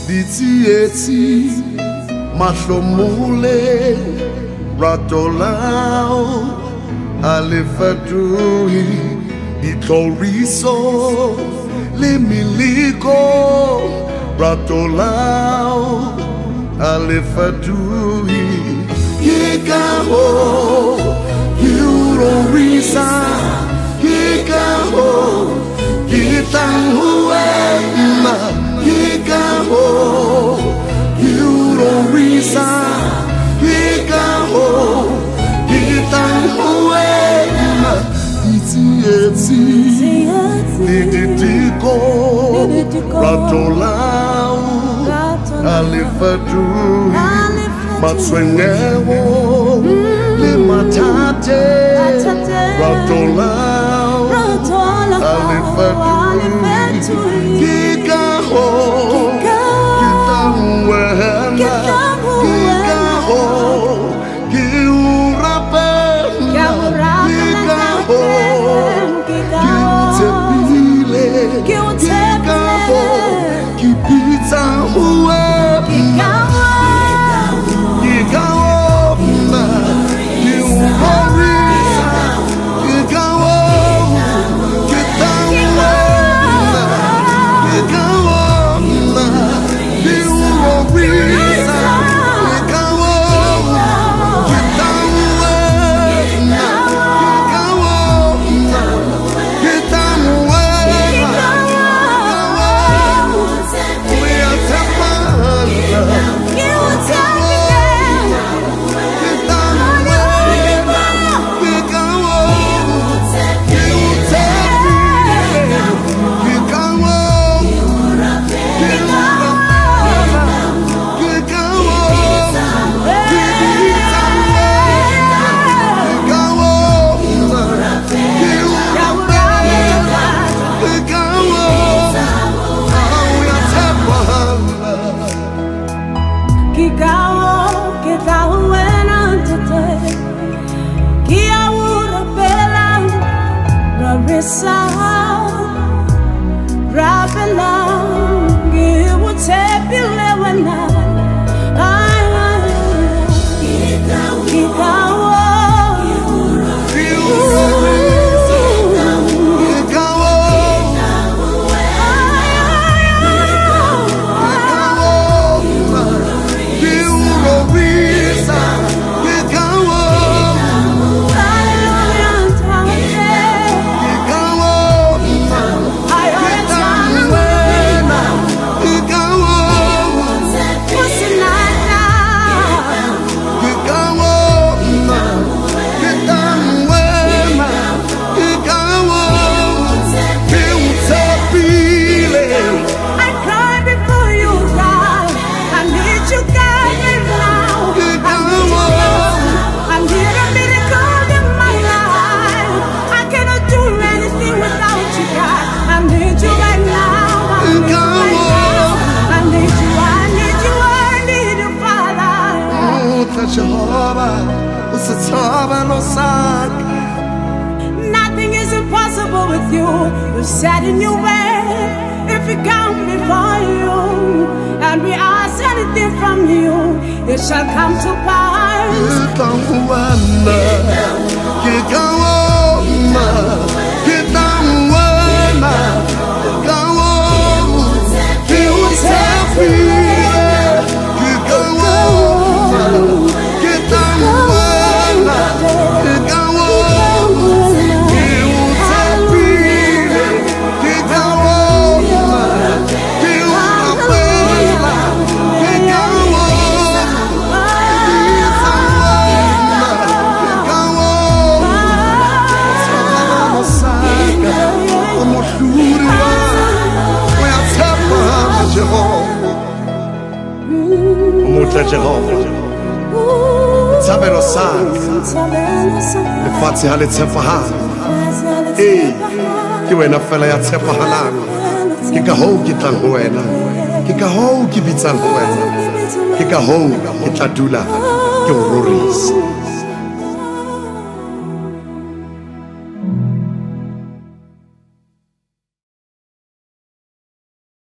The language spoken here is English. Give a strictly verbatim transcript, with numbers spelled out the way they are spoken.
Ditsietsi mahlomole ratolao alefadui itloriso le miliko ratolao alefadui Kikaho Yurorisa Kikaho Kitanhuema Kikaho Yurorisa Kikaho Kitanhuema Itietsi Dididiko Ratolao Alefadui Matswengewo Le matate Ratolao Alefadui Kikaho Kitanhuena Kikaho Kiurapena Kikaho Kiutepile Kikaho Kipita huema Nothing is impossible with you. You said in your word, if we come before you and we ask anything from you, it shall come to pass. Jehovah, Tabelo Sang, the Fatsi Halit Sefahan, eh, Kiwena Fela Sefahanan, Kikaho Kitan Huena, Kikaho Kibitan Huena, Kikaho Kitadula, Kyoruris.